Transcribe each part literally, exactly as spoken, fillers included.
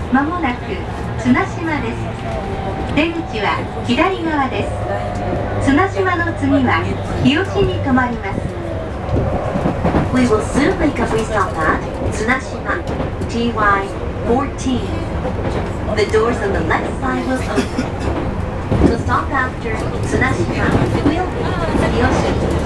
まもなく綱島です。出口は左側です。綱島の次は日吉に停まります。 We will soon make a free stop at Tsunashima, T Y fourteen. The doors on the left side will open. The stop after Tsunashima will be Hiyoshi.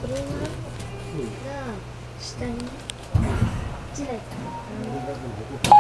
下にいちだいかな。